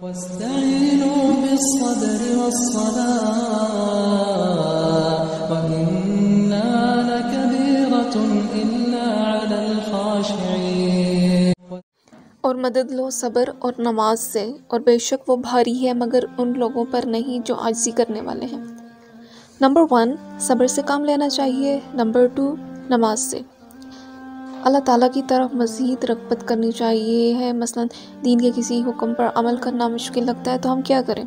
واستعينوا بالصبر والصلاة وإنها لكبيرة إلا على الخاشعين. اور مدد لو صبر اور نماز سے، اور بے شک وہ بھاری ہے مگر ان لوگوں پر نہیں جو عاجزی کرنے والے ہیں. نمبر 1 صبر سے کام لینا چاہیے. نمبر 2 نماز سے. اللہ تعالیٰ کی طرف مزید رغبت کرنی چاہیے ہے. مثلا دین کے کسی حکم پر عمل کرنا مشکل لگتا ہے تو ہم کیا کریں؟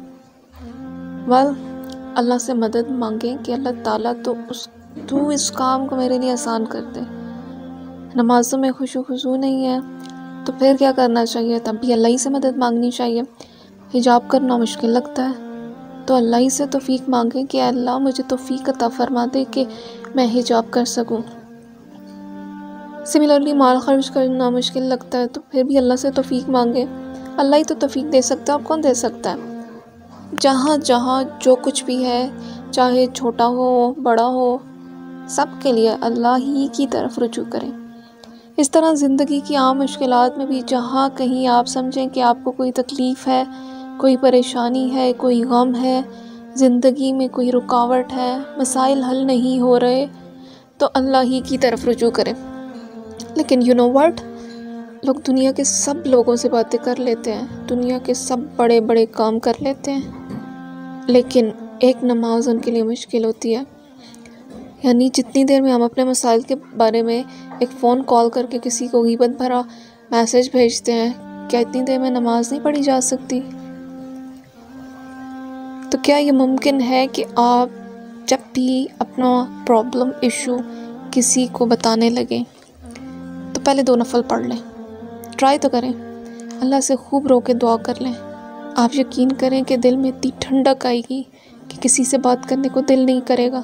اللہ سے مدد مانگیں کہ اللہ تعالیٰ تو اس کام کو میرے لیے آسان کر دے. نمازوں میں خشوع و خضوع نہیں ہے تو پھر کیا کرنا چاہیے؟ تب بھی اللہ ہی سے مدد مانگنی چاہیے. حجاب کرنا مشکل لگتا ہے تو اللہ ہی سے توفیق مانگیں کہ اللہ مجھے توفیق عطا فرما دے کہ میں حجاب کر سکوں. سملرلی مال خرچ کرنا مشکل لگتا ہے تو پھر بھی اللہ سے توفیق مانگیں. اللہ ہی تو توفیق دے سکتا ہے، اور کون دے سکتا ہے؟ جہاں جو کچھ بھی ہے، چاہے چھوٹا ہو بڑا ہو، سب کے لیے اللہ ہی کی طرف رجوع کریں. اس طرح زندگی کی عام مشکلات میں بھی جہاں کہیں آپ سمجھیں کہ آپ کو کوئی تکلیف ہے، کوئی پریشانی ہے، کوئی غم ہے، زندگی میں کوئی رکاوٹ ہے، مسائل حل نہیں ہو رہے، تو اللہ ہی کی طرف رجوع کریں. لیکن یو نو واٹ، لوگ دنیا کے سب لوگوں سے باتیں کر لیتے ہیں، دنیا کے سب بڑے بڑے کام کر لیتے ہیں، لیکن ایک نماز ان کے لیے مشکل ہوتی ہے. یعنی جتنی دیر میں ہم اپنے مسائل کے بارے میں ایک فون کال کر کے کسی کو غیبت بھرا میسج بھیجتے ہیں، کیا اتنی دیر میں نماز نہیں پڑھی جا سکتی؟ تو کیا یہ ممکن ہے کہ آپ جب بھی اپنا پرابلم ایشو کسی کو بتانے لگیں تو پہلے 2 نفل پڑھ لیں؟ ٹرائی تو کریں، اللہ سے خوب رو کے دعا کر لیں. آپ یقین کریں کہ دل میں اتنی ٹھنڈک آئے گی کہ کسی سے بات کرنے کو دل نہیں کرے گا.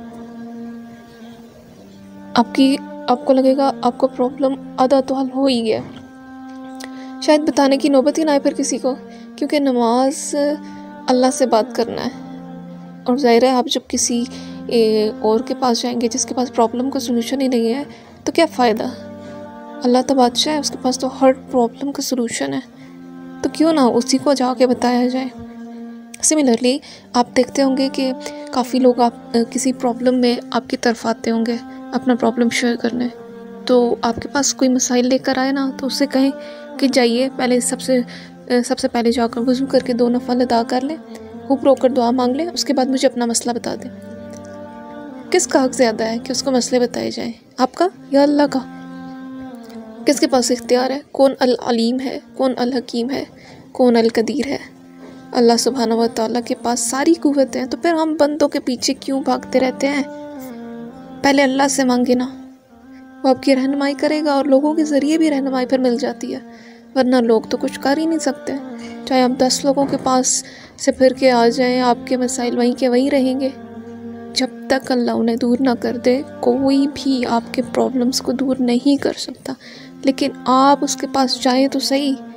آپ کو لگے گا آپ کو پرابلم آدھا تو حل ہو ہی گیا. شاید بتانے کی نوبت ہی نہ آئے پھر کسی کو، کیونکہ نماز اللہ سے بات کرنا ہے. اور ظاہر ہے آپ جب کسی اور کے پاس جائیں گے جس کے پاس پرابلم کا سلوشن ہی نہیں ہے تو کیا فائدہ؟ اللہ تو بادشاہ ہے، اس کے پاس تو ہر پرابلم کا سلوشن ہے، تو کیوں نہ اسی کو جا کے بتایا جائے. سملرلی آپ دیکھتے ہوں گے کہ کافی لوگ آپ کسی پرابلم میں آپ کی طرف آتے ہوں گے اپنا پرابلم شیئر کرنے، تو آپ کے پاس کوئی مسائل لے کر آئے نا تو اس سے کہیں کہ جائیے پہلے سب سے پہلے جا کر وضو کر کے 2 نفل ادا کر لیں، خوب رو کر دعا مانگ لیں، اس کے بعد مجھے اپنا مسئلہ بتا دیں. کس کا حق زیادہ ہے کہ اس کو مسئلے بتائے جائیں، آپ کا یا اللہ کا؟ کس کے پاس اختیار ہے؟ کون العلیم ہے، کون الحکیم ہے، کون القدیر ہے؟ اللہ سبحانہ و تعالیٰ کے پاس ساری قوتیں ہیں. تو پھر ہم بندوں کے پیچھے کیوں بھاگتے رہتے ہیں؟ پہلے اللہ سے مانگے نا، وہ آپ کی رہنمائی کرے گا، اور لوگوں کے ذریعے بھی رہنمائی پھر مل جاتی ہے، ورنہ لوگ تو کچھ کر ہی نہیں سکتے. چاہے آپ 10 لوگوں کے پاس سے پھر کے آ جائیں، آپ کے مسائل وہیں کے وہیں رہیں گے. جب تک اللہ انہیں دور نہ کر دے کوئی بھی آپ کے پرابلمس کو دور نہیں کر سکتا. لیکن آپ اس کے پاس جائیں تو صحیح.